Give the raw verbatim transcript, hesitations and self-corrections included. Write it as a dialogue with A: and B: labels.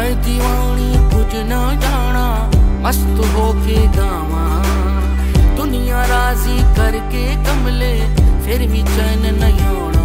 A: मैं दीवानी कुछ न जाना, मस्त होके गावा। दुनिया राजी करके कमले फिर भी चैन नहीं होना।